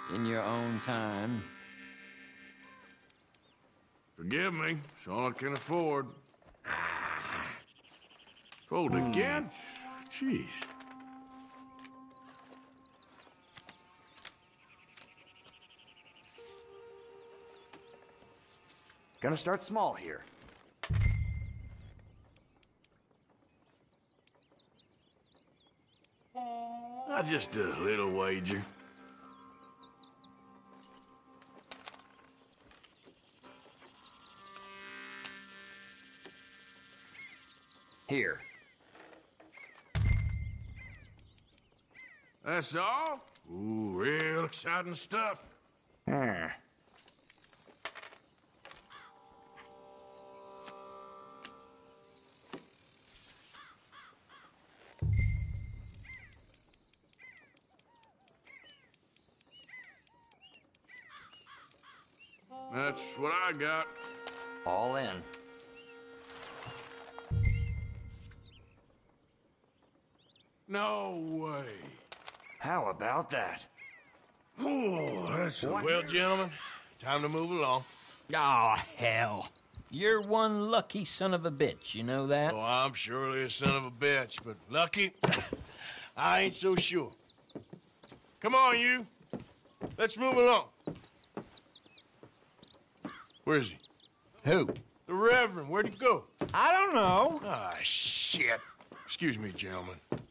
in your own time. Forgive me, it's all I can afford. Fold again? Jeez. Gonna start small here. Just a little wager. Here. That's all? Ooh, real exciting stuff. That's what I got. All in. No way. How about that? Oh, that's a... Well, gentlemen, time to move along. Oh, hell. You're one lucky son of a bitch, you know that? Oh, I'm surely a son of a bitch, but lucky? I ain't so sure. Come on, you. Let's move along. Where is he? Who? The Reverend. Where'd he go? I don't know. Ah, shit. Excuse me, gentlemen.